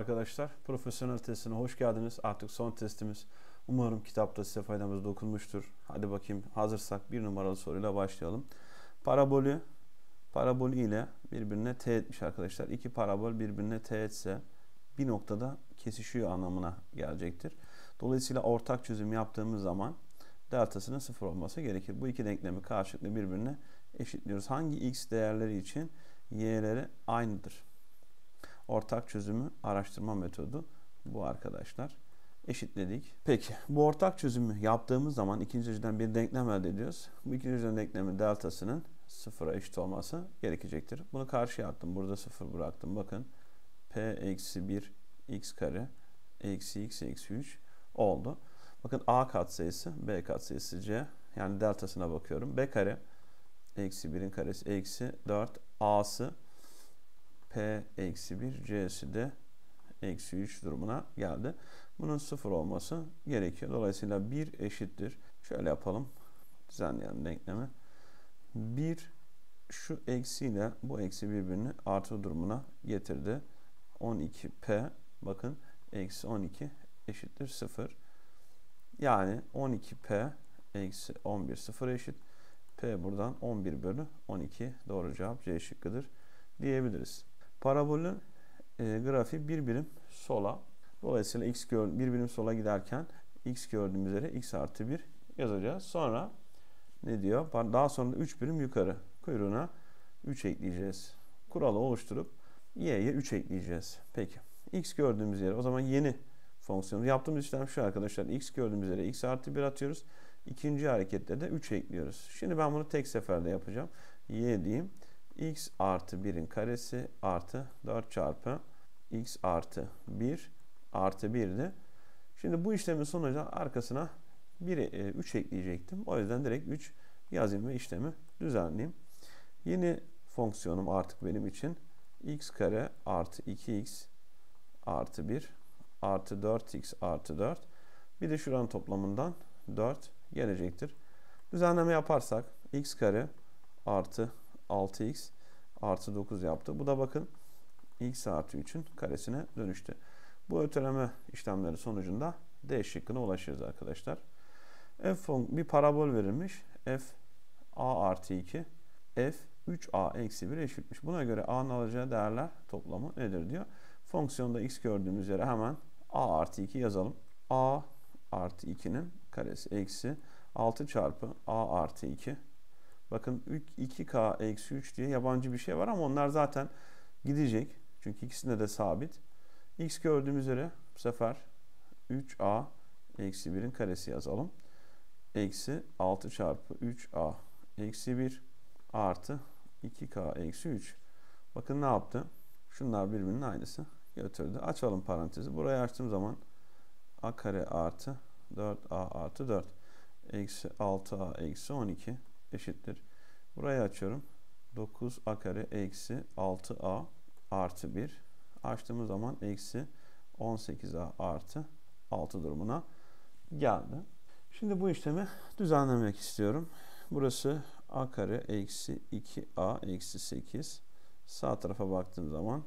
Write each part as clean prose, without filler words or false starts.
arkadaşlar. Profesyonel testine hoş geldiniz. Artık son testimiz. Umarım kitapta size faydamız dokunmuştur. Hadi bakayım, hazırsak bir numaralı soruyla başlayalım. Parabolü ile birbirine teğet etmiş arkadaşlar. İki parabol birbirine teğetse bir noktada kesişiyor anlamına gelecektir. Dolayısıyla ortak çözüm yaptığımız zaman deltasının 0 olması gerekir. Bu iki denklemi karşılıklı birbirine eşitliyoruz. Hangi x değerleri için y'leri aynıdır? Ortak çözümü araştırma metodu bu arkadaşlar. Eşitledik. Peki bu ortak çözümü yaptığımız zaman ikinci dereceden bir denklem elde ediyoruz. Bu ikinci dereceden denklemin deltasının 0'a eşit olması gerekecektir. Bunu karşıya attım. Burada 0 bıraktım. Bakın p eksi 1 x kare eksi x eksi 3 oldu. Bakın a katsayısı b katsayısı c. Yani deltasına bakıyorum. B kare eksi 1'in karesi eksi 4 a'sı p eksi 1 c'si de eksi 3 durumuna geldi. Bunun 0 olması gerekiyor. Dolayısıyla 1 eşittir. Şöyle yapalım. Düzenleyelim denklemi. 1 şu eksiyle bu eksi birbirini artı durumuna getirdi. 12p bakın eksi 12 eşittir 0. Yani 12p eksi 11 0 eşit. P buradan 11 bölü 12 doğru cevap C şıkkıdır diyebiliriz. Parabolün grafiği bir birim sola. Dolayısıyla bir birim sola giderken x gördüğümüz yere x artı 1 yazacağız. Sonra ne diyor? Daha sonra 3 birim yukarı. Kuyruğuna 3 ekleyeceğiz. Kuralı oluşturup y'ye 3 ekleyeceğiz. Peki. X gördüğümüz yere o zaman yeni fonksiyonu. Yaptığımız işlem şu arkadaşlar. X gördüğümüz yere x artı 1 atıyoruz. İkinci harekette de 3 ekliyoruz. Şimdi ben bunu tek seferde yapacağım. Y diyeyim. X artı 1'in karesi artı 4 çarpı x artı 1 artı 1'di. Şimdi bu işlemin sonucu arkasına 3 ekleyecektim. O yüzden direkt 3 yazayım ve işlemi düzenleyeyim. Yeni fonksiyonum artık benim için x kare artı 2x artı 1 artı 4x artı 4. Bir de şuranın toplamından 4 gelecektir. Düzenleme yaparsak x kare artı 6x artı 9 yaptı. Bu da bakın x artı 3'ün karesine dönüştü. Bu öteleme işlemleri sonucunda D şıkkına ulaşıyoruz arkadaşlar. Bir parabol verilmiş. F a artı 2 f 3a eksi 1 eşitmiş. Buna göre a'nın alacağı değerler toplamı nedir diyor. Fonksiyonda x gördüğümüz yere hemen a artı 2 yazalım. A artı 2'nin karesi eksi 6 çarpı a artı 2. Bakın 2k eksi 3 diye yabancı bir şey var ama onlar zaten gidecek. Çünkü ikisinde de sabit. X gördüğümüz üzere bu sefer 3a eksi 1'in karesi yazalım. Eksi 6 çarpı 3a eksi 1 artı 2k eksi 3. Bakın ne yaptı? Şunlar birbirinin aynısı götürdü. Açalım parantezi. Burayı açtığım zaman a kare artı 4a artı 4 eksi 6a eksi 12 eşittir. Burayı açıyorum. 9a kare eksi 6a artı 1. Açtığımız zaman eksi 18a artı 6 durumuna geldi. Şimdi bu işlemi düzenlemek istiyorum. Burası a kare eksi 2a eksi 8. Sağ tarafa baktığım zaman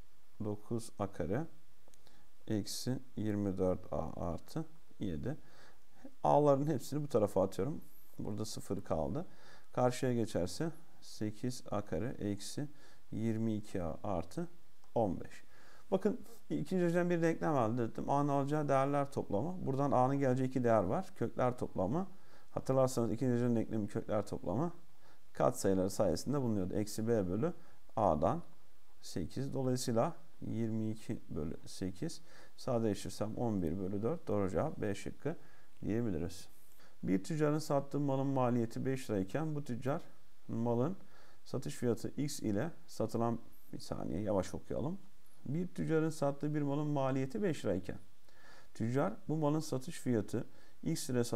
9a kare eksi 24a artı 7. A'ların hepsini bu tarafa atıyorum. Burada 0 kaldı. Karşıya geçerse 8a kare eksi 22a artı 15. Bakın ikinci dereceden bir denklem elde ettim. A'nın alacağı değerler toplamı. Buradan A'nın geleceği iki değer var. Kökler toplamı. Hatırlarsanız ikinci dereceden denklemi kökler toplamı katsayıları sayesinde bulunuyordu. Eksi b bölü A'dan 8. Dolayısıyla 22 bölü 8. Sadeleştirsem 11 bölü 4. Doğru cevap B şıkkı diyebiliriz. Bir tüccarın sattığı malın maliyeti 5 lirayken bu tüccar malın satış fiyatı x ile satılan, bir saniye yavaş okuyalım. Bir tüccarın sattığı bir malın maliyeti 5 lirayken tüccar bu malın satış fiyatı x ile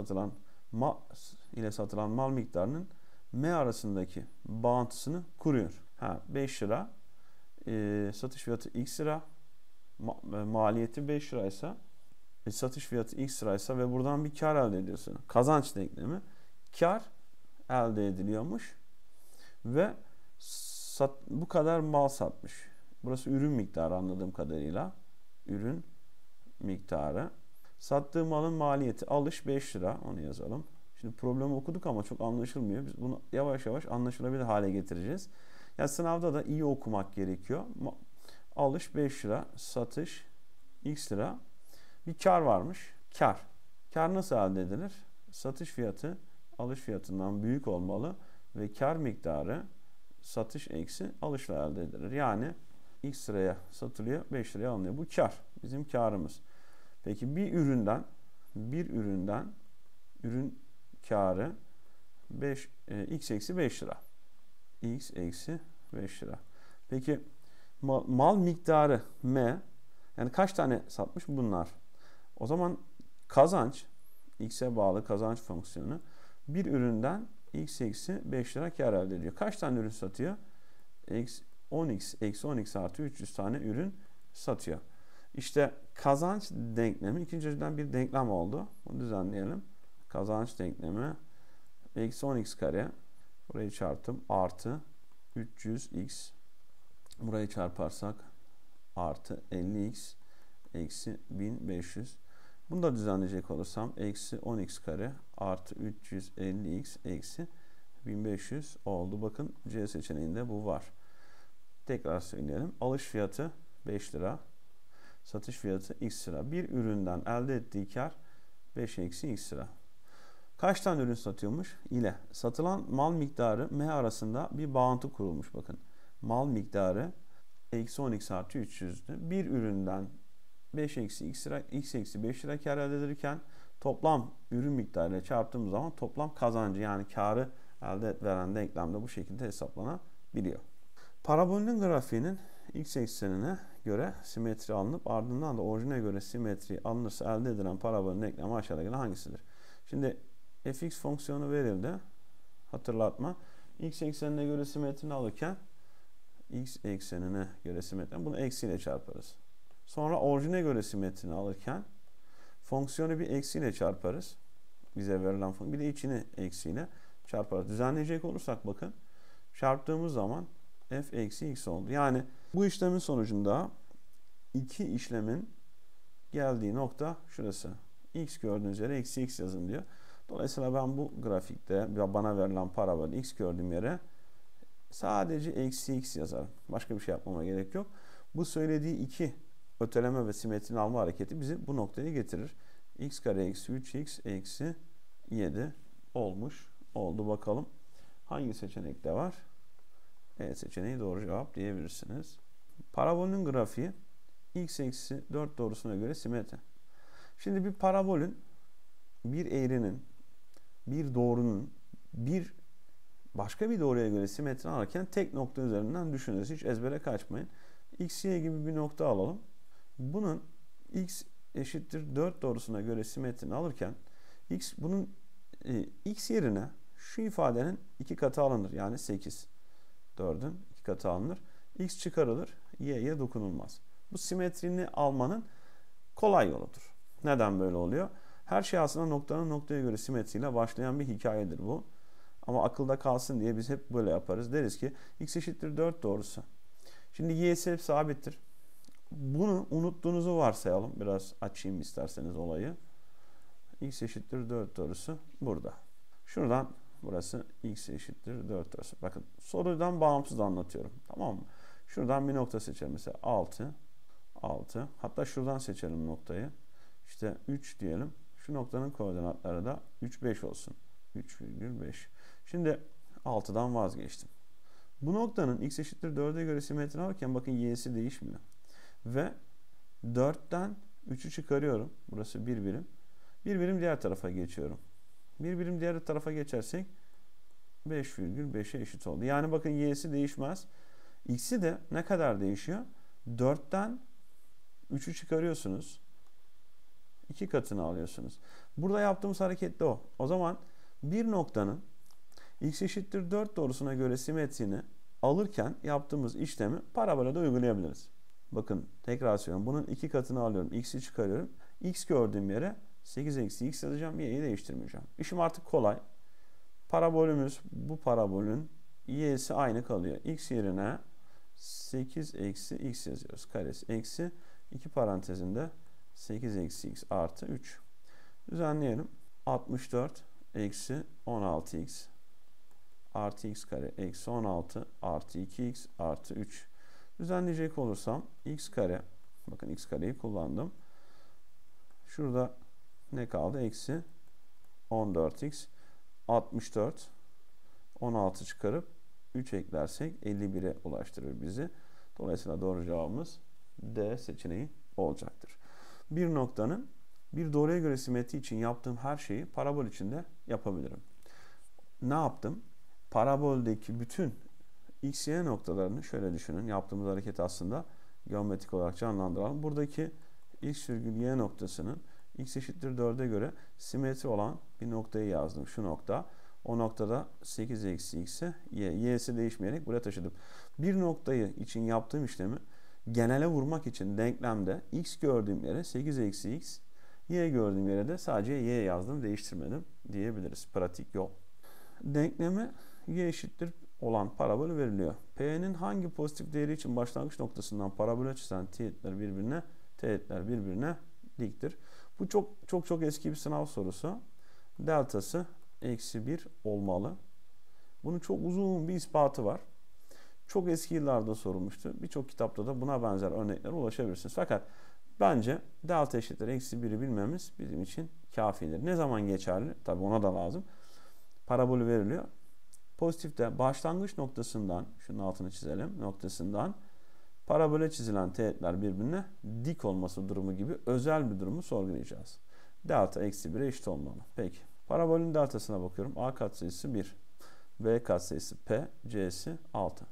satılan mal miktarının m arasındaki bağıntısını kuruyor. 5 lira satış fiyatı x lira, maliyeti 5 liraysa satış fiyatı x liraysa ve buradan bir kar elde ediyorsun. Kazanç denklemi. Kar elde ediliyormuş ve bu kadar mal satmış. Burası ürün miktarı anladığım kadarıyla. ürün miktarı. Sattığı malın maliyeti alış 5 lira. Onu yazalım. Şimdi problemi okuduk ama çok anlaşılmıyor. Biz bunu yavaş yavaş anlaşılabilir hale getireceğiz. Yani sınavda da iyi okumak gerekiyor. Alış 5 lira, satış x lira. Bir kar varmış. Kar. Kar nasıl elde edilir? Satış fiyatı alış fiyatından büyük olmalı ve kar miktarı satış eksi alışla elde edilir. Yani x liraya satılıyor, 5 liraya alınıyor. Bu kar. Bizim karımız. Peki bir üründen ürün karı x eksi 5 lira. X eksi 5 lira. Peki mal miktarı M, yani kaç tane satmış bunlar? O zaman kazanç, x'e bağlı kazanç fonksiyonu bir üründen x eksi 5 lira kar elde ediyor. Kaç tane ürün satıyor? Eksi 10x artı 300 tane ürün satıyor. İşte kazanç denklemi ikinci dereceden bir denklem oldu. Bunu düzenleyelim. Kazanç denklemi eksi 10x kare, burayı çarptım, artı 300x, burayı çarparsak artı 50x eksi 1500. Bunu da düzenleyecek olursam eksi 10x kare artı 350x eksi 1500 oldu. Bakın C seçeneğinde bu var. Tekrar söyleyelim. Alış fiyatı 5 lira. Satış fiyatı x lira. Bir üründen elde ettiği kar 5 eksi x lira. Kaç tane ürün satıyormuş? İle satılan mal miktarı M arasında bir bağıntı kurulmuş. Bakın. Mal miktarı eksi 10x artı 300'dü. Bir üründen 5 eksi x lira, x eksi 5 lira kar elde edilirken toplam ürün miktarıyla çarptığımız zaman toplam kazancı yani karı elde veren denklem de bu şekilde hesaplanabiliyor. Parabolün grafiğinin x eksenine göre simetri alınıp ardından da orijine göre simetri alınırsa elde edilen parabolün denklemi aşağıda gelen hangisidir? Şimdi fx fonksiyonu verildi. Hatırlatma. X eksenine göre simetrini alırken x eksenine göre simetri. Bunu eksiyle çarparız. Sonra orijine göre simetrini alırken fonksiyonu bir eksiyle çarparız. Bize verilen fonksiyon. Bir de içini eksiyle çarparız. Düzenleyecek olursak bakın. Çarptığımız zaman f eksi x oldu. Yani bu işlemin sonucunda iki işlemin geldiği nokta şurası. X gördüğünüz yere eksi x yazın diyor. Dolayısıyla ben bu grafikte bana verilen parabol x gördüğüm yere sadece eksi x yazarım. Başka bir şey yapmama gerek yok. Bu söylediği iki öteleme ve simetrini alma hareketi bizi bu noktaya getirir. X kare eksi 3x eksi 7 oldu. Bakalım hangi seçenekte var? E seçeneği doğru cevap diyebilirsiniz. Parabolün grafiği x eksi 4 doğrusuna göre simetri. Şimdi bir parabolün, bir eğrinin, bir doğrunun başka bir doğruya göre simetri alırken tek nokta üzerinden düşünürüz. Hiç ezbere kaçmayın. X, Y gibi bir nokta alalım. Bunun x eşittir 4 doğrusuna göre simetrini alırken bunun x yerine şu ifadenin 2 katı alınır. Yani 8. 4'ün 2 katı alınır. X çıkarılır. Y'ye dokunulmaz. Bu simetrini almanın kolay yoludur. Neden böyle oluyor? Her şey aslında noktanın noktaya göre simetriyle başlayan bir hikayedir bu. Ama akılda kalsın diye biz hep böyle yaparız. Deriz ki x eşittir 4 doğrusu. Şimdi y'si hep sabittir. Bunu unuttuğunuzu varsayalım. Biraz açayım isterseniz olayı. X eşittir 4 doğrusu burada. Şuradan burası x eşittir 4 doğrusu. Bakın sorudan bağımsız anlatıyorum. Tamam mı? Şuradan bir nokta seçelim. Mesela 6. Hatta şuradan seçelim noktayı. İşte 3 diyelim. Şu noktanın koordinatları da 3, 5 olsun. 3,5. Şimdi 6'dan vazgeçtim. Bu noktanın x eşittir 4'e göre simetri alırken bakın y'si değişmiyor. Ve 4'ten 3'ü çıkarıyorum. Burası 1 birim. 1 birim diğer tarafa geçiyorum. 1 birim diğer tarafa geçersek 5,5'e eşit oldu. Yani bakın y'si değişmez. X'i de ne kadar değişiyor? 4'ten 3'ü çıkarıyorsunuz. 2 katını alıyorsunuz. Burada yaptığımız hareket de o. O zaman bir noktanın x eşittir 4 doğrusuna göre simetrini alırken yaptığımız işlemi parabola da uygulayabiliriz. Bakın tekrar söylüyorum. Bunun 2 katını alıyorum. X'i çıkarıyorum. X gördüğüm yere 8 eksi x yazacağım. Y'yi değiştirmeyeceğim. İşim artık kolay. Parabolümüz bu parabolün y'si aynı kalıyor. X yerine 8 eksi x yazıyoruz. Karesi eksi İki parantezinde 8 eksi x artı 3. Düzenleyelim. 64 eksi 16x artı x kare eksi 16 artı 2x artı 3. Düzenleyecek olursam x kare, bakın x kareyi kullandım. Şurada ne kaldı? Eksi 14x 64 16 çıkarıp 3 eklersek 51'e ulaştırır bizi. Dolayısıyla doğru cevabımız D seçeneği olacaktır. Bir noktanın bir doğruya göre simetri için yaptığım her şeyi parabol için de yapabilirim. Ne yaptım? Paraboldeki bütün x, y noktalarını şöyle düşünün. Yaptığımız hareket aslında geometrik olarak canlandıralım. Buradaki x virgül y noktasının x eşittir 4'e göre simetri olan bir noktayı yazdım. Şu nokta. O noktada 8 eksi x'e y'si değişmeyerek buraya taşıdım. Bir noktayı için yaptığım işlemi genele vurmak için denklemde x gördüğüm yere 8 eksi x, y gördüğüm yere de sadece y yazdım, değiştirmedim diyebiliriz. Pratik yol. Denklemi y eşittir olan parabol veriliyor. P'nin hangi pozitif değeri için başlangıç noktasından parabole çizen teğetler birbirine diktir. Bu çok eski bir sınav sorusu. Deltası eksi 1 olmalı. Bunun çok uzun bir ispatı var. Çok eski yıllarda sorulmuştu. Birçok kitapta da buna benzer örneklere ulaşabilirsiniz. Fakat bence delta eşittir eksi 1'i bilmemiz bizim için kafidir. Ne zaman geçerli? Tabii ona da lazım. Parabolü veriliyor. Pozitifte başlangıç noktasından, şunun altını çizelim, noktasından parabole çizilen teğetler birbirine dik olması durumu gibi özel bir durumu sorgulayacağız. Delta eksi 1'e eşit olmalı. Peki. Parabolün deltasına bakıyorum. A katsayısı 1. B katsayısı P. C'si 6.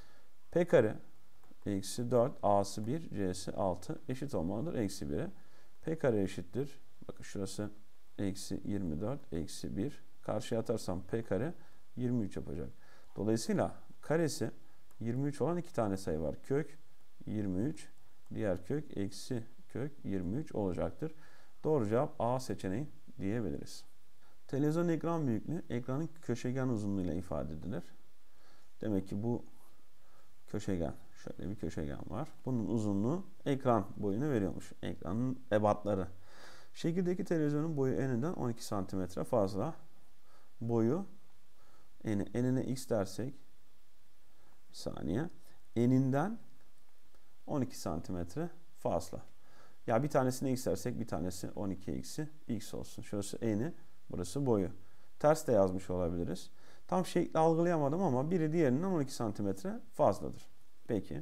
P kare eksi 4. A'sı 1. C'si 6. Eşit olmalıdır. Eksi 1'e. P kare eşittir. Bakın şurası eksi 24. Eksi 1. Karşıya atarsam P kare 23 yapacak. Dolayısıyla karesi 23 olan iki tane sayı var. Kök 23. Diğer kök eksi kök 23 olacaktır. Doğru cevap A seçeneği diyebiliriz. Televizyon ekran büyüklüğü ekranın köşegen uzunluğuyla ifade edilir. Demek ki bu köşegen, şöyle bir köşegen var. Bunun uzunluğu ekran boyunu veriyormuş. Ekranın ebatları. Şekildeki televizyonun boyu eninden 12 cm fazla. Boyu enine x dersek, bir saniye, eninden 12 cm fazla. Ya bir tanesine x dersek bir tanesi 12 eksi x olsun. Şurası eni, burası boyu. Ters de yazmış olabiliriz. Tam şekli algılayamadım ama biri diğerinden 12 santimetre fazladır. Peki.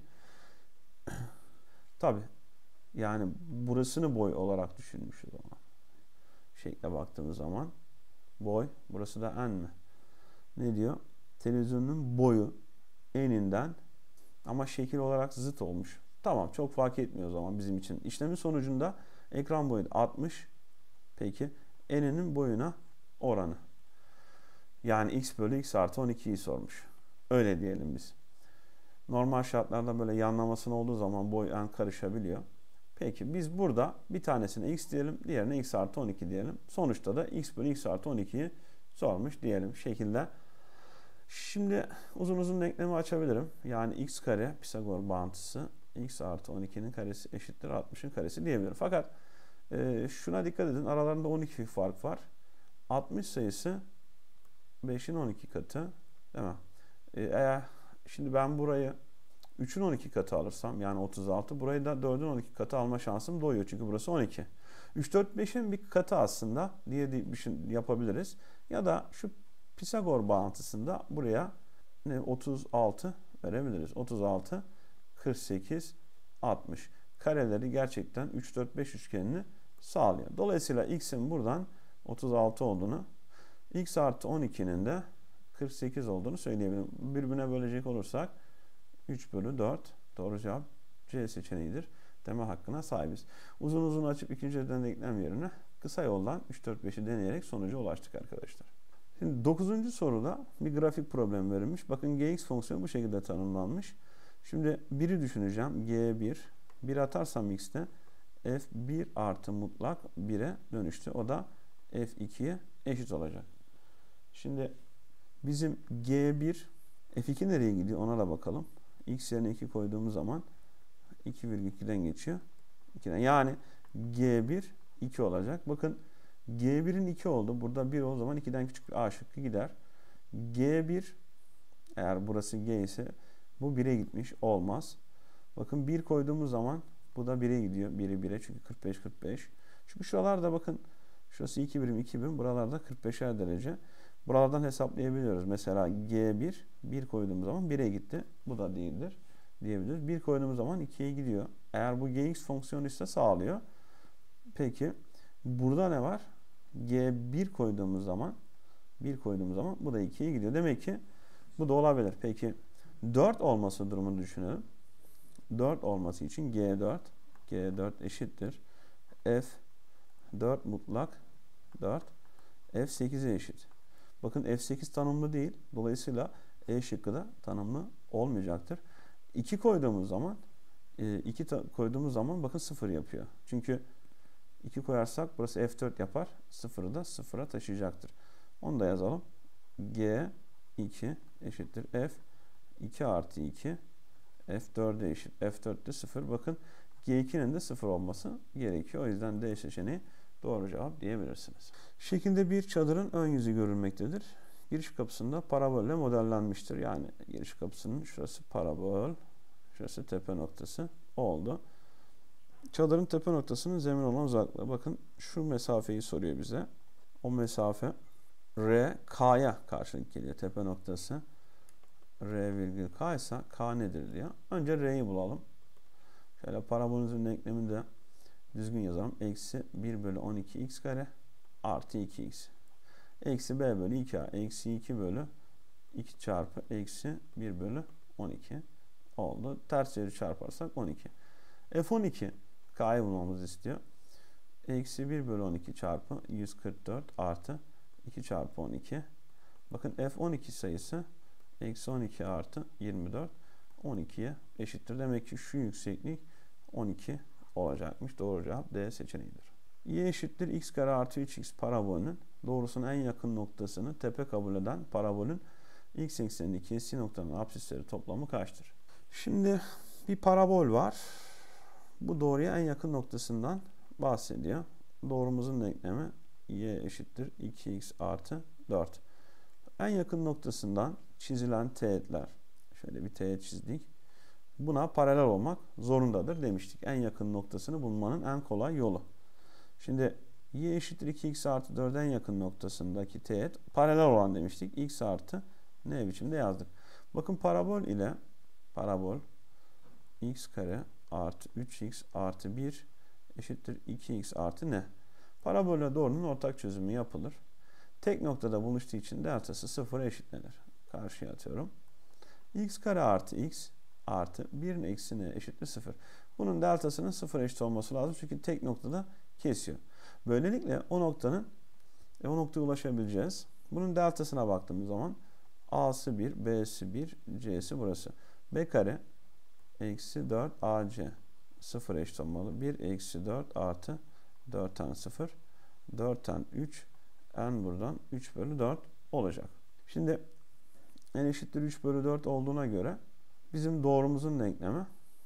Tabi. Yani burasını boy olarak düşünmüşüz o zaman. Şekle baktığımız zaman boy. Burası da en mi? Ne diyor? Televizyonun boyu eninden, ama şekil olarak zıt olmuş. Tamam, çok fark etmiyor o zaman bizim için. İşlemin sonucunda ekran boyu 60. Peki eninin boyuna oranı. Yani x bölü x artı 12'yi sormuş. Öyle diyelim biz. Normal şartlarda böyle yanlamasının olduğu zaman boy en karışabiliyor. Peki biz burada bir tanesine x diyelim, diğerine x artı 12 diyelim. Sonuçta da x bölü x artı 12'yi sormuş diyelim şekilde. Şimdi uzun denklemi açabilirim. Yani x kare Pisagor bağıntısı x artı 12'nin karesi eşittir 60'ın karesi diyebilirim. Fakat şuna dikkat edin, aralarında 12 fark var. 60 sayısı 5'in 12 katı, değil mi? Eğer şimdi ben burayı 3'ün 12 katı alırsam, yani 36, burayı da 4'ün 12 katı alma şansım doğuyor. Çünkü burası 12. 3, 4, 5'in bir katı aslında diye bir şey yapabiliriz. Ya da şu Pisagor bağıntısında buraya 36 verebiliriz. 36, 48, 60. Kareleri gerçekten 3, 4, 5 üçgenini sağlıyor. Dolayısıyla x'in buradan 36 olduğunu, x artı 12'nin de 48 olduğunu söyleyebilirim. Birbirine bölecek olursak 3 bölü 4. Doğru cevap C seçeneğidir deme hakkına sahibiz. Uzun açıp ikinci denklem yerine kısa yoldan 3, 4, 5'i deneyerek sonuca ulaştık arkadaşlar. Şimdi 9. soruda bir grafik problem verilmiş. Bakın gx fonksiyonu bu şekilde tanımlanmış. Şimdi 1'i düşüneceğim. G1. 1 atarsam x'te f1 artı mutlak 1'e dönüştü. O da f2'ye eşit olacak. Şimdi bizim G1, F2 nereye gidiyor ona da bakalım. X yerine 2 koyduğumuz zaman 2,2'den geçiyor. 2'den. Yani G1 2 olacak. Bakın G1'in 2 oldu. Burada 1 o zaman 2'den küçük bir A şıkkı gider. G1 eğer burası G ise bu 1'e gitmiş olmaz. Bakın 1 koyduğumuz zaman bu da 1'e gidiyor. 1'i 1'e çünkü 45 45. Çünkü şuralarda bakın şurası 2 birim 2 birim. Buralarda 45'er derece. Buralardan hesaplayabiliyoruz. Mesela G1 1 koyduğumuz zaman 1'e gitti. Bu da değildir diyebiliriz. 1 koyduğumuz zaman 2'ye gidiyor. Eğer bu Gx fonksiyonu ise sağlıyor. Peki burada ne var? G1 koyduğumuz zaman bu da 2'ye gidiyor. Demek ki bu da olabilir. Peki 4 olması durumunu düşünelim. 4 olması için G4 eşittir F4 mutlak 4 F8'e eşit. Bakın F8 tanımlı değil. Dolayısıyla E şıkkı da tanımlı olmayacaktır. 2 koyduğumuz zaman bakın 0 yapıyor. Çünkü 2 koyarsak burası F4 yapar. 0'ı da 0'a taşıyacaktır. Onu da yazalım. G2 eşittir F2 artı 2 F4'e eşit. F4'te 0. Bakın G2'nin de 0 olması gerekiyor. O yüzden D seçeneği doğru cevap diyebilirsiniz. Şekilde bir çadırın ön yüzü görülmektedir. Giriş kapısında parabolle modellenmiştir. Yani giriş kapısının şurası parabol, şurası tepe noktası oldu. Çadırın tepe noktasının zemin olan uzaklığı. Bakın şu mesafeyi soruyor bize. O mesafe R, K'ya karşılık geliyor. Tepe noktası R virgül K ise K nedir diyor. Önce R'yi bulalım. Şöyle parabolümüzün denklemini de düzgün yazalım. Eksi 1 bölü 12 x kare artı 2x. Eksi b bölü 2a. Eksi 2 bölü 2 çarpı eksi 1 bölü 12 oldu. Ters yeri çarparsak 12. F12 K'yı bulmamızı istiyor. Eksi 1 bölü 12 çarpı 144 artı 2 çarpı 12. Bakın F12 sayısı eksi 12 artı 24 12'ye eşittir. Demek ki şu yükseklik 12 olacakmış. Doğru cevap D seçeneğidir. Y eşittir x kare artı 3x parabolünün doğrusunun en yakın noktasını tepe kabul eden parabolün x eksenindeki kestiği noktanın apsisleri toplamı kaçtır? Şimdi bir parabol var. Bu doğruya en yakın noktasından bahsediyor. Doğrumuzun denklemi y eşittir 2x artı 4. En yakın noktasından çizilen teğetler, şöyle bir teğet çizdik. Buna paralel olmak zorundadır demiştik. En yakın noktasını bulmanın en kolay yolu. Şimdi y eşittir 2x artı 4 en yakın noktasındaki teğet paralel olan demiştik. X artı n biçimde yazdık. Bakın parabol x kare artı 3x artı 1 eşittir 2x artı n. Parabolle doğrunun ortak çözümü yapılır. Tek noktada buluştuğu için deltası 0'a eşitlenir. Karşıya atıyorum. X kare artı x artı 1'in eksi n eşittir 0. Bunun deltasının 0'a eşit olması lazım. Çünkü tek noktada kesiyor. Böylelikle o noktaya ulaşabileceğiz. Bunun deltasına baktığımız zaman a'sı 1, b'si 1, c'si burası. B kare eksi 4 ac 0 eşit olmalı. 1 eksi 4 artı 4'ten 0. 4'ten 3 n buradan 3 bölü 4 olacak. Şimdi n eşittir 3 bölü 4 olduğuna göre bizim doğrumuzun denklemi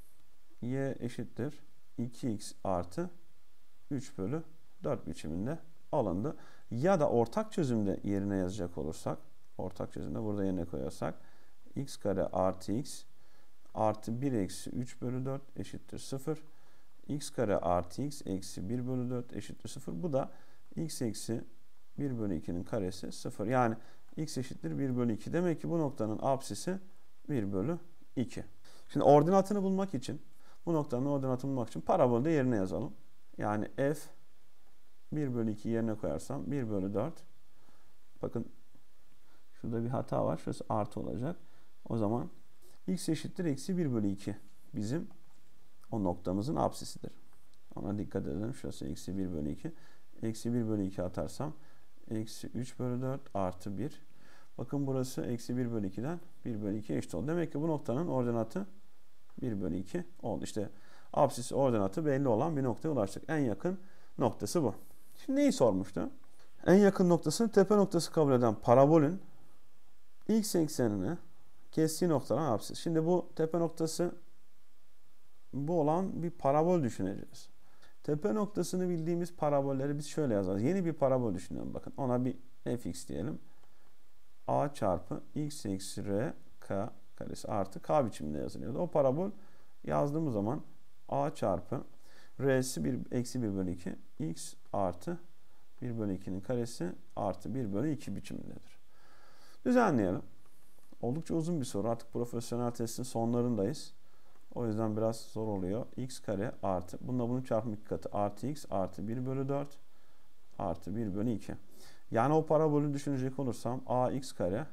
y eşittir 2x artı 3 bölü 4 biçiminde alındı. Ya da ortak çözümde yerine yazacak olursak, ortak çözümde burada yerine koyarsak x kare artı x artı 1 eksi 3 bölü 4 eşittir 0. X kare artı x eksi 1 bölü 4 eşittir 0. Bu da x eksi 1 bölü 2'nin karesi 0. Yani x eşittir 1 bölü 2. Demek ki bu noktanın apsisi 1 bölü 2. Şimdi ordinatını bulmak için, bu noktanın ordinatını bulmak için parabolde yerine yazalım. Yani f 1 bölü 2 yerine koyarsam 1 bölü 4. Bakın şurada bir hata var. Şurası artı olacak. O zaman x eşittir eksi 1 bölü 2. Bizim o noktamızın apsisidir. Ona dikkat edelim. Şurası eksi 1 bölü 2. Eksi 1 bölü 2 atarsam eksi 3 bölü 4 artı 1. Bakın burası eksi 1 bölü 2'den 1 bölü 2 eşit oldu. Demek ki bu noktanın ordinatı 1 bölü 2 oldu. İşte apsisi ordinatı belli olan bir noktaya ulaştık. En yakın noktası bu. Şimdi neyi sormuştu? En yakın noktasını tepe noktası kabul eden parabolün x eksenini kestiği noktadan apsis. Şimdi bu tepe noktası bu olan bir parabol düşüneceğiz. Tepe noktasını bildiğimiz parabolleri biz şöyle yazarız. Yeni bir parabol düşünelim bakın. Ona bir fx diyelim. A çarpı x eksi r k karesi artı k biçiminde yazılıyordu. O parabol yazdığımız zaman a çarpı r'si 1 eksi 1 bölü 2 x artı 1 bölü 2'nin karesi artı 1 bölü 2 biçimindedir. Düzenleyelim. Oldukça uzun bir soru. Artık profesyonel testin sonlarındayız. O yüzden biraz zor oluyor. X kare artı. Bununla bunun çarpım 2 katı. Artı x artı 1 bölü 4 artı 1 bölü 2. Yani o parabolü düşünecek olursam ax kare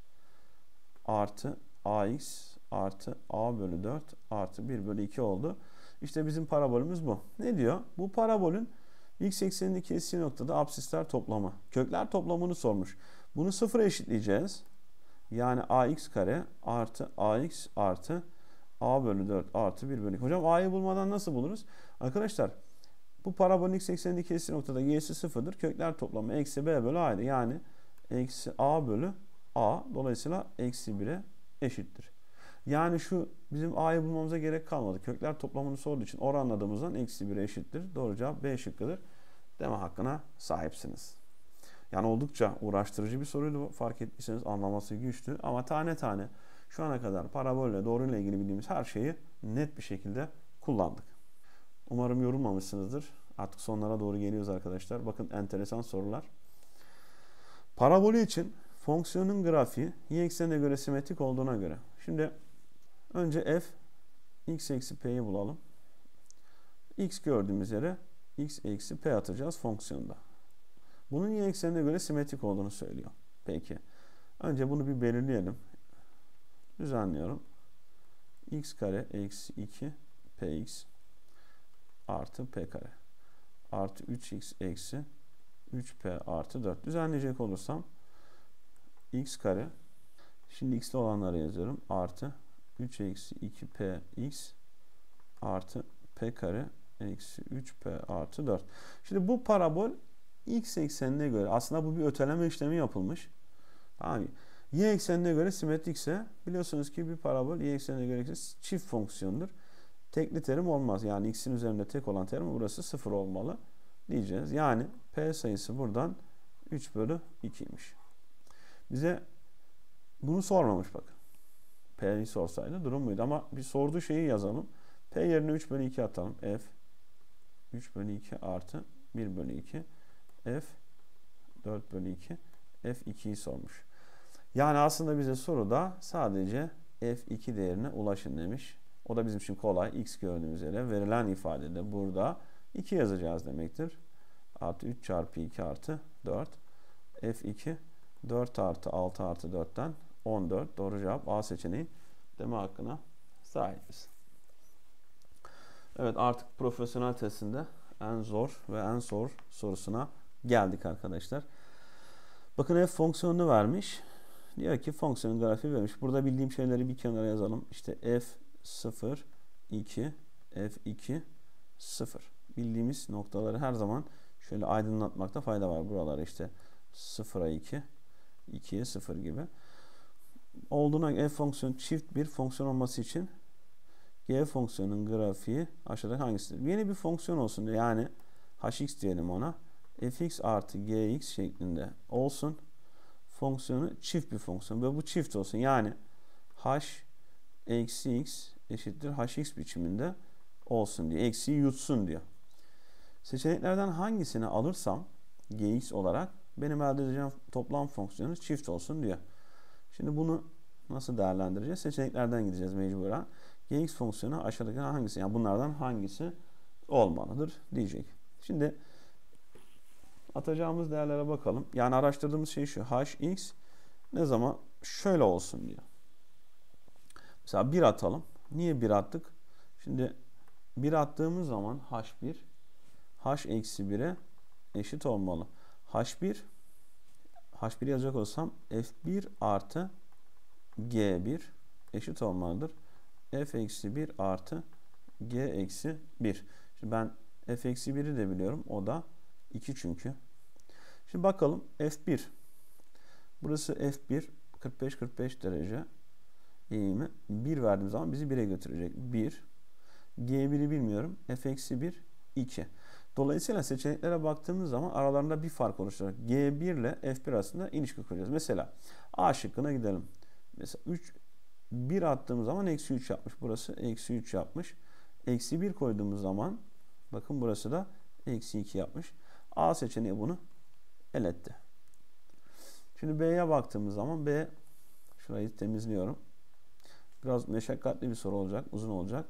artı ax artı a bölü 4 artı 1 bölü 2 oldu. İşte bizim parabolümüz bu. Ne diyor? Bu parabolün x eksenini kestiği noktada apsisler toplamı. Kökler toplamını sormuş. Bunu sıfıra eşitleyeceğiz. Yani ax kare artı ax artı a bölü 4 artı 1 bölü 2. Hocam a'yı bulmadan nasıl buluruz? Arkadaşlar bu parabolün x eksenini kestiği noktada y'si sıfırdır. Kökler toplamı eksi b bölü a'ydı. Yani eksi a bölü a. Dolayısıyla eksi 1'e eşittir. Yani şu bizim a'yı bulmamıza gerek kalmadı. Kökler toplamını sorduğu için oranladığımızdan eksi 1'e eşittir. Doğru cevap B şıkkıdır. Deme hakkına sahipsiniz. Yani oldukça uğraştırıcı bir soruydu. Fark ettiyseniz anlaması güçtü. Ama tane tane şu ana kadar parabolle doğruyla ilgili bildiğimiz her şeyi net bir şekilde kullandık. Umarım yorulmamışsınızdır. Artık sonlara doğru geliyoruz arkadaşlar. Bakın enteresan sorular. Parabolü için fonksiyonun grafiği y eksenine göre simetrik olduğuna göre. Şimdi önce f x eksi p'yi bulalım. X gördüğümüz yere x eksi p atacağız fonksiyonda. Bunun y eksenine göre simetrik olduğunu söylüyor. Peki. Önce bunu bir belirleyelim. Düzenliyorum. X kare eksi 2 px artı p kare artı 3x eksi 3p artı 4. Düzenleyecek olursam x kare, şimdi x'li olanları yazıyorum, artı 3 eksi 2px artı p kare eksi 3p artı 4. Şimdi bu parabol x eksenine göre, aslında bu bir öteleme işlemi yapılmış. Tamam. Y eksenine göre simetrikse biliyorsunuz ki bir parabol y eksenine göre çift fonksiyondur. Tekli terim olmaz. Yani x'in üzerinde tek olan terim burası 0 olmalı diyeceğiz. Yani p sayısı buradan 3 bölü 2'ymiş. Bize bunu sormamış bakın. P'yi sorsaydı durum buydu. Ama bir sorduğu şeyi yazalım. P yerine 3 bölü 2 atalım. F 3 bölü 2 artı 1 bölü 2. F 4 bölü 2. F 2'yi sormuş. Yani aslında bize soruda sadece F2 değerine ulaşın demiş. O da bizim için kolay. X gördüğümüz yere verilen ifadede burada 2 yazacağız demektir. Artı 3 çarpı 2 artı 4. F2 4 artı 6 artı 4'ten 14. Doğru cevap A seçeneği deme hakkına sahibiz. Evet, artık profesyonel testinde en zor ve en zor sorusuna geldik arkadaşlar. Bakın f fonksiyonunu vermiş. Diyor ki fonksiyonun grafiği vermiş. Burada bildiğim şeyleri bir kenara yazalım. İşte f0, 2, f2, 0. Bildiğimiz noktaları her zaman şöyle aydınlatmakta fayda var. Buraları işte 0'a 2, 2'ye 0 gibi. Olduğuna f fonksiyonu çift bir fonksiyon olması için g fonksiyonun grafiği aşağıdaki hangisidir? Yeni bir fonksiyon olsun diyor. Yani hx diyelim ona. Fx artı gx şeklinde olsun. Fonksiyonu çift bir fonksiyon ve bu çift olsun. Yani h eksi x eşittir hx biçiminde olsun diye. Eksiyi yutsun diyor. Seçeneklerden hangisini alırsam gx olarak benim elde edeceğim toplam fonksiyonu çift olsun diyor. Şimdi bunu nasıl değerlendireceğiz? Seçeneklerden gideceğiz mecburen. Gx fonksiyonu aşağıdaki hangisi? Yani bunlardan hangisi olmalıdır diyecek. Şimdi atacağımız değerlere bakalım. Yani araştırdığımız şey şu. Hx ne zaman şöyle olsun diyor. Mesela 1 atalım. Niye 1 attık? Şimdi 1 attığımız zaman h1 h eksi 1'e eşit olmalı. h1 yazacak olsam f1 artı g1 eşit olmalıdır. F eksi 1 artı g eksi 1. Şimdi ben f eksi 1'i de biliyorum. O da 2 çünkü. Şimdi bakalım f1. Burası f1 45 derece eğimi. 1 verdiğim zaman bizi 1'e götürecek. 1. G1'i bilmiyorum. F eksi 1 2. Dolayısıyla seçeneklere baktığımız zaman aralarında bir fark oluşturarak G1 ile F1 arasında ilişki kuracağız. Mesela A şıkkına gidelim. Mesela 1 attığımız zaman eksi 3 yapmış. Burası eksi 3 yapmış. Eksi 1 koyduğumuz zaman bakın burası da eksi 2 yapmış. A seçeneği bunu eletti. Şimdi B'ye baktığımız zaman B, şurayı temizliyorum. Biraz meşakkatli bir soru olacak. Uzun olacak.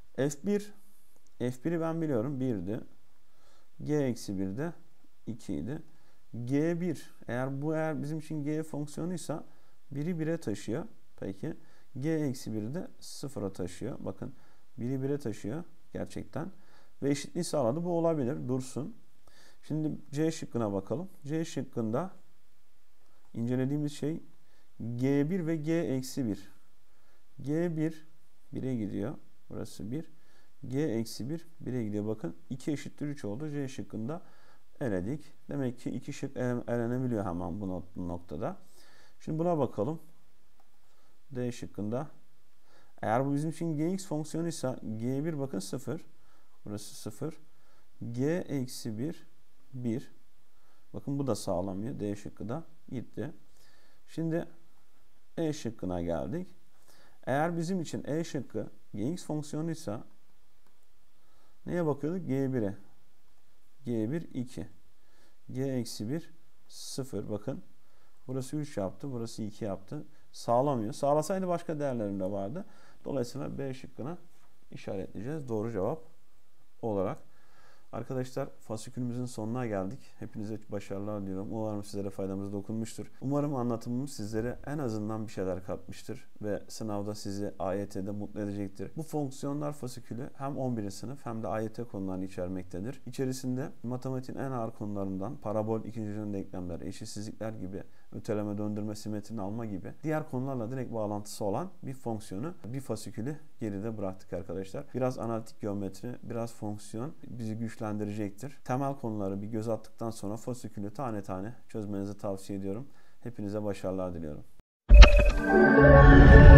F1'i ben biliyorum. 1'di. G-1 de 2 idi. G1 eğer bizim için G fonksiyonuysa 1'i 1'e taşıyor. Peki. G-1'i de 0'a taşıyor. Bakın 1'i 1'e taşıyor gerçekten. Ve eşitliği sağladı. Bu olabilir. Dursun. Şimdi C şıkkına bakalım. C şıkkında incelediğimiz şey G1 ve G-1. G1 1'e gidiyor. Burası 1. G-1 1'e gidiyor. Bakın 2 eşittir 3 oldu. C şıkkında eledik. Demek ki 2 şık elenebiliyor hemen bu noktada. Şimdi buna bakalım. D şıkkında. Eğer bu bizim için Gx fonksiyonuysa G1 bakın 0. Burası 0. G-1 1. Bakın bu da sağlamıyor. D şıkkı da gitti. Şimdi E şıkkına geldik. Eğer bizim için E şıkkı Gx fonksiyonuysa neye bakıyorduk? G1'e. G1 2. G-1 0. Bakın. Burası 3 yaptı. Burası 2 yaptı. Sağlamıyor. Sağlasaydı başka değerlerim de vardı. Dolayısıyla B şıkkına işaretleyeceğiz. Doğru cevap olarak. Arkadaşlar fasikülümüzün sonuna geldik. Hepinize başarılar diliyorum. Umarım sizlere faydamız dokunmuştur. Umarım anlatımım sizlere en azından bir şeyler katmıştır ve sınavda sizi AYT'de mutlu edecektir. Bu fonksiyonlar fasikülü hem 11. sınıf hem de AYT konularını içermektedir. İçerisinde matematiğin en ağır konularından parabol, ikinci düzey denklemler, eşitsizlikler gibi, öteleme, döndürme, simetrini alma gibi diğer konularla direkt bağlantısı olan bir fonksiyonu, bir fasikülü geride bıraktık arkadaşlar. Biraz analitik geometri, biraz fonksiyon bizi güçlendirecektir. Temel konuları bir göz attıktan sonra fasikülü tane tane çözmenizi tavsiye ediyorum. Hepinize başarılar diliyorum.